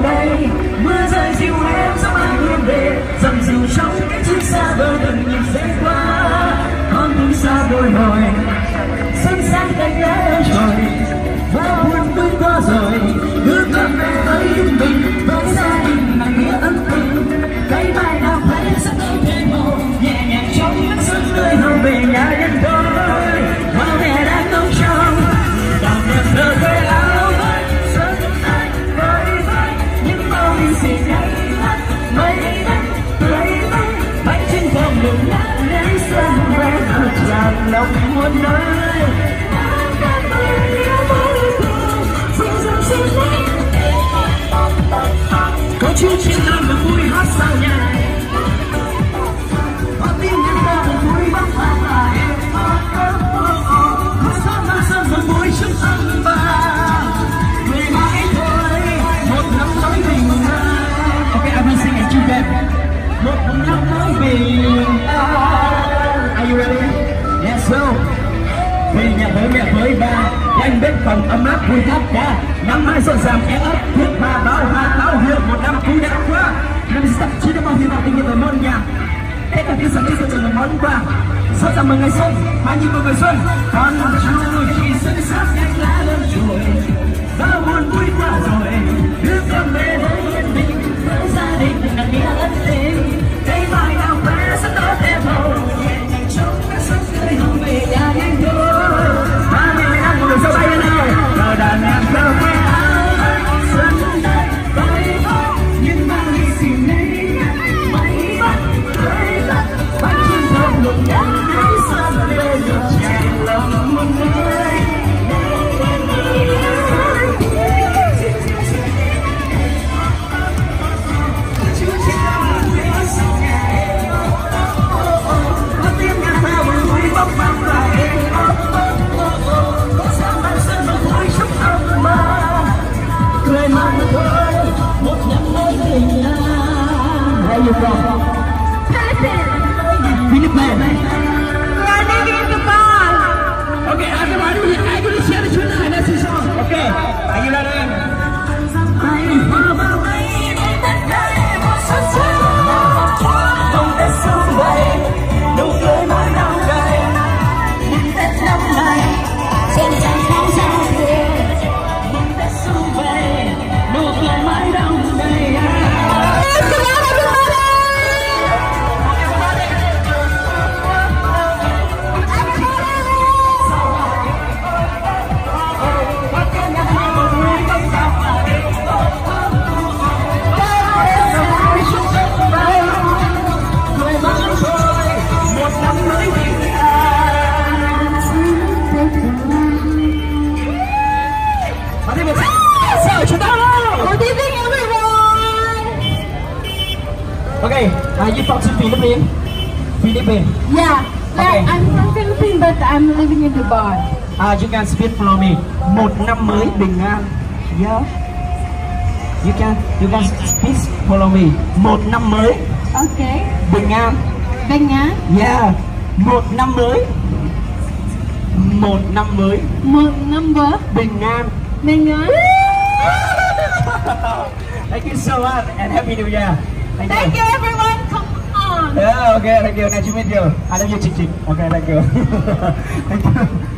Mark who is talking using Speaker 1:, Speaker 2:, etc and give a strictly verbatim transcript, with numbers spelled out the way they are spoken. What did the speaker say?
Speaker 1: đây. Mưa rơi dịu em gió mang hương về, dầm dịu trong cánh chim xa vời từng nhịp giây qua. Con tim xa bồi hồi, xuân sang cánh lá trồi, và buồn vui qua rồi. Đưa con về với mình, với gia đình mà nghĩa ấm tình. Cây mai nào thấy sắc đôi thêm màu, nhẹ nhàng trong mắt xuân tươi hồng về nhà nhân đôi. Hoa mẹ đang nấu trong, đào đẹp thơ quê áo vải, xuân tay vơi vơi những màu lì xì ngây ngất. Mây bay tươi bay, bánh trưng thơm nồng nát đến xuân về thật tràn lòng muôn nơi. Có chú chiến thơm và vui hát sao nhạc, có tiếng nhạc ta và vui bóng hoa và em. Có gió mang sân và vui trong âm vàng, người mãi thôi một năm mới bình an. Okay, I will sing it to them. Một năm mới bình an. Are you ready? Yes, so. Về nhà với mẹ với ba, anh bếp phòng ấm áp vui thắp ca. Năm mai rộn ràng ép ấp thiết mà bao hoa bao hiệu. Một năm cũ đã qua, năm sắp chỉ đã bao hy vọng tình yêu ở môn nhà. Hết cả cái sáng đi rồi là món quà. Sao chào mừng ngày xuân, mai như một ngày xuân. Con chú chỉ xuân sắc nhánh lá lên chùi, bao buồn vui qua rồi. Đưa con về đây yên bình, với gia đình là nghĩa ân tình. Cây mai nào khoe sắc đó thêm màu, nhẹ nhàng trong các xuân tươi hồng về nhà nhanh thôi. Ba mẹ ăn một lần sau bay lên nào, cờ đàn em cờ quê áo xuân đây bay bay nhưng mang lì xì ngây ngất. Máy bắt hơi lắc bánh trưng thơm nồng nàn đến xuân về được tràn lòng muôn nơi. Where are you from? Philippines. Philippines.
Speaker 2: We are living in Dubai.
Speaker 1: Okay, everybody, I'm going to share the tune and that's the song. Okay, are you ready? I'm from a rain in the night, so sad. Không thể sớm vậy, nụ cười mới nồng đầy. Nhưng Tết năm nay, rộn ràng không sao về. Nhưng Tết sớm vậy, nụ cười mới nồng đầy. Okay, are you from Philippines? Philippines.
Speaker 2: Yeah,
Speaker 1: Okay.
Speaker 2: like I'm from Philippines, but I'm living in Dubai.
Speaker 1: Ah, you can speak for me. Một năm mới bình an. Yeah. You can, you can speak for me. Một năm mới
Speaker 2: Okay.
Speaker 1: bình an.
Speaker 2: Bình an.
Speaker 1: Yeah. Một năm mới. Một năm mới
Speaker 2: Một năm mới
Speaker 1: bình an.
Speaker 2: bình an.
Speaker 1: Thank you so much and happy new year. Thank,
Speaker 2: Thank you everyone. Come on.
Speaker 1: Yeah, okay, thank you. Nice to meet you. I love you, Chick Chick. Okay, thank you. Thank you.